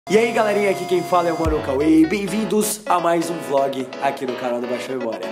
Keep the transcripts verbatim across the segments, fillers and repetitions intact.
E aí galerinha, aqui quem fala é o Mano Cauê e bem-vindos a mais um vlog aqui no canal do Baixa Memória.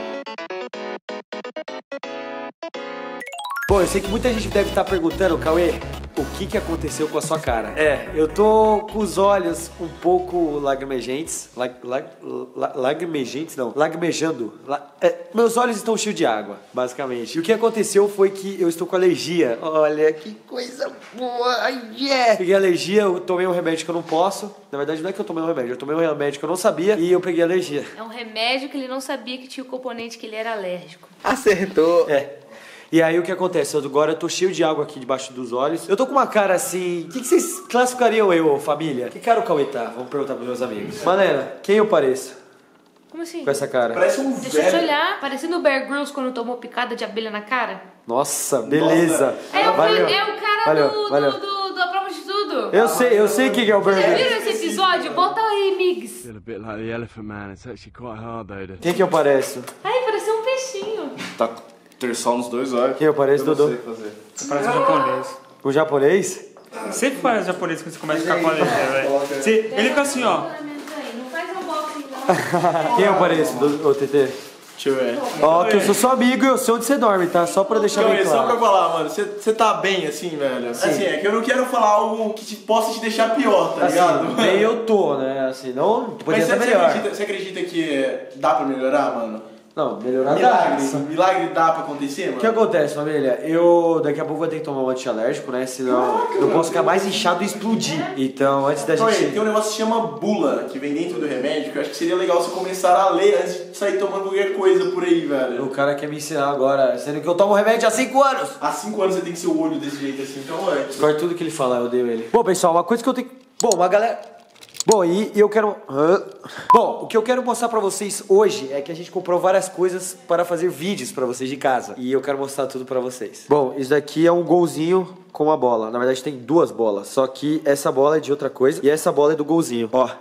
Bom, eu sei que muita gente deve estar perguntando, Cauê, o que que aconteceu com a sua cara? É, eu tô com os olhos um pouco lagrimejentes, lag, lag, lag, lagrimejentes não, lagrimejando, la, é, meus olhos estão cheios de água, basicamente. E o que aconteceu foi que eu estou com alergia. Olha, que coisa boa, ai, yeah. Peguei alergia, eu tomei um remédio que eu não posso, na verdade não é que eu tomei um remédio, eu tomei um remédio que eu não sabia e eu peguei alergia. É um remédio que ele não sabia que tinha o componente que ele era alérgico. Acertou! É. E aí o que acontece? Eu, agora eu tô cheio de água aqui debaixo dos olhos. Eu tô com uma cara assim... O que, que vocês classificariam eu, família? Que cara o Cauê tá? Vamos perguntar pros meus amigos. Manena, quem eu pareço? Como assim? Com essa cara. Parece um Deixa eu velho. te olhar. Parecendo o Bear Grylls quando tomou picada de abelha na cara. Nossa, beleza. É o, valeu. é o cara valeu, do, valeu. do, do, da prova de tudo. Eu sei, eu sei quem é o Bear Já Grylls. viram esse episódio? Bota aí, Migs. A bit like the Elephant Man. It's actually quite hard though. To... Quem que eu pareço? Ai, pareceu um peixinho. Tá ter sol nos dois olhos. Quem eu pareço, Eu não Dodô? sei fazer. Você parece um japonês. O japonês? Sempre parece japonês quando você começa a ficar com a alergia, velho. Você- Ele fica assim, ó. Não faz unboxing, não. Quem eu pareço, ô T T? Deixa eu ver. Ó, que eu sou seu amigo e eu sei onde você dorme, tá? Só pra deixar Então, bem só pra claro. falar, mano, você você tá bem assim, velho? Assim, é que eu não quero falar algo que te, possa te deixar pior, tá ligado? Assim, bem eu tô, né? Assim, não podia Mas você, estar você, melhor. acredita, você acredita que dá pra melhorar, mano? Não, melhorar Milagre, dá. milagre dá pra acontecer, O mano? que acontece, família? Eu daqui a pouco vou ter que tomar um antialérgico, né? Senão eu posso ficar mais inchado e explodir. Então, antes da Então, aí, gente... tem um negócio que se chama bula, que vem dentro do remédio, que eu acho que seria legal você começar a ler antes de sair tomando qualquer coisa por aí, velho. O cara quer me ensinar agora, sendo que eu tomo remédio há cinco anos. Há cinco anos você tem que ser o olho desse jeito assim, então, é. Corta tudo que ele fala, eu odeio ele. Bom, pessoal, uma coisa que eu tenho... Bom, uma galera... Bom, e eu quero... Hã? Bom, o que eu quero mostrar pra vocês hoje é que a gente comprou várias coisas para fazer vídeos pra vocês de casa. E eu quero mostrar tudo pra vocês. Bom, isso daqui é um golzinho com uma bola. Na verdade tem duas bolas, só que essa bola é de outra coisa e essa bola é do golzinho, ó.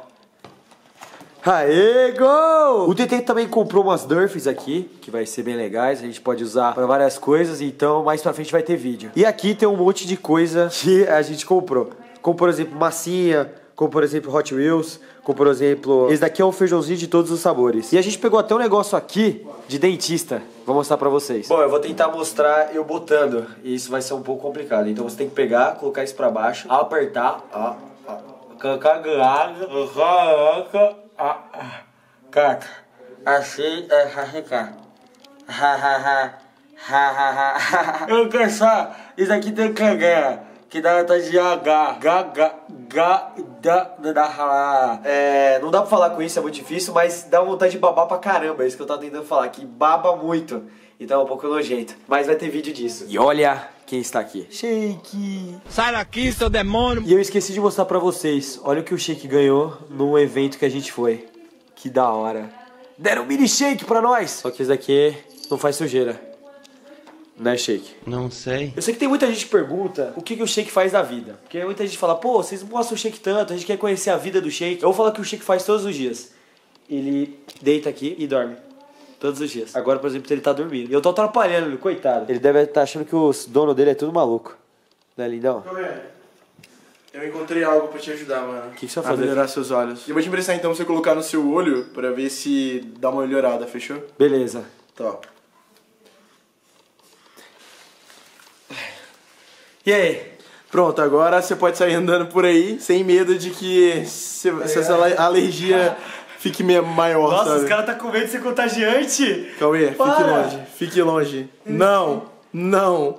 Aê, gol! O T T também comprou umas Durfs aqui, que vai ser bem legais, a gente pode usar pra várias coisas, então mais pra frente vai ter vídeo. E aqui tem um monte de coisa que a gente comprou. Como por exemplo, massinha, como por exemplo Hot Wheels, como por exemplo... Esse daqui é um feijãozinho de todos os sabores. E a gente pegou até um negócio aqui de dentista, vou mostrar pra vocês. Bom, eu vou tentar mostrar eu botando, e isso vai ser um pouco complicado. Então você tem que pegar, colocar isso pra baixo, apertar, ó, ó, Caca, assim é racicar. Eu não quero só. Isso aqui tem que ganhar. Que dá vontade de H. G, G, G, da, da, É, não dá pra falar com isso, é muito difícil, mas dá vontade de babar pra caramba. É isso que eu tava tentando falar, que baba muito. Então é um pouco nojento. Mas vai ter vídeo disso. E olha quem está aqui. Shake. Sai daqui, seu demônio! E eu esqueci de mostrar pra vocês. Olha o que o Shake ganhou num evento que a gente foi. Que da hora. Deram um mini shake pra nós. Só que esse daqui não faz sujeira. Né, Shake? Não sei. Eu sei que tem muita gente que pergunta o que, que o Shake faz da vida. Porque muita gente fala, pô, vocês mostram o Shake tanto, a gente quer conhecer a vida do Shake. Eu vou falar que o Shake faz todos os dias. Ele deita aqui e dorme. Todos os dias. Agora, por exemplo, ele tá dormindo. E eu tô atrapalhando ele, coitado. Ele deve estar achando que o dono dele é tudo maluco. Né, lindão? Eu encontrei algo pra te ajudar, mano. O que, que você vai A fazer? melhorar seus olhos. Eu vou te emprestar então pra você colocar no seu olho pra ver se dá uma melhorada, fechou? Beleza. Tá. E aí? Pronto, agora você pode sair andando por aí sem medo de que se, se essa ale- alergia fique me- maior, Nossa, sabe? os caras tá com medo de ser contagiante. Cauê, fique Para. longe, fique longe. Não, não.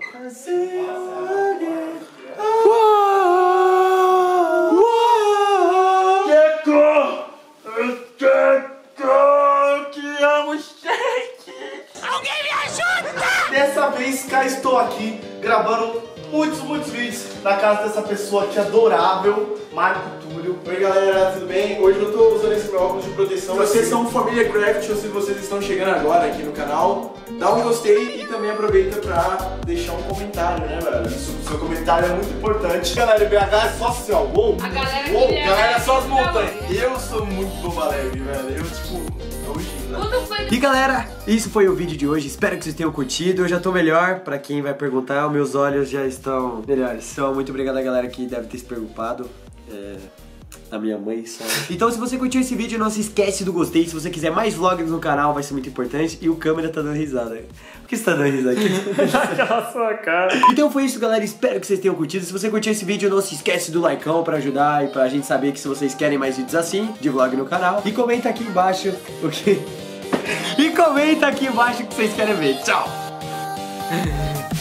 Que amo shake! Alguém me ajuda! Dessa vez cá estou aqui gravando muitos, muitos vídeos na casa dessa pessoa aqui adorável, Marco Túlio. Oi galera, tudo bem? Hoje eu tô usando esse meu óculos de proteção. Se vocês são família Craft ou se vocês estão chegando agora aqui no canal, dá um gostei e também aproveita pra deixar um comentário, né, velho? Isso, o seu comentário é muito importante. Galera, B H é só assim, ó. Uou, A galera uou, queria- galera, é só as montanhas. Eu sou muito boba leve, velho. Eu, tipo, hoje, né? Quando foi E galera, isso foi o vídeo de hoje, espero que vocês tenham curtido. Eu já tô melhor, pra quem vai perguntar, meus olhos já estão melhores. Então, muito obrigado a galera que deve ter se preocupado. É... A minha mãe sabe. Então se você curtiu esse vídeo, não se esquece do gostei. Se você quiser mais vlogs no canal, vai ser muito importante. E o câmera tá dando risada. Por que você tá dando risada aqui? Naquela sua cara. Então foi isso, galera. Espero que vocês tenham curtido. Se você curtiu esse vídeo, não se esquece do likeão pra ajudar e pra gente saber que se vocês querem mais vídeos assim, de vlog no canal. E comenta aqui embaixo o que... E comenta aqui embaixo o que vocês querem ver. Tchau!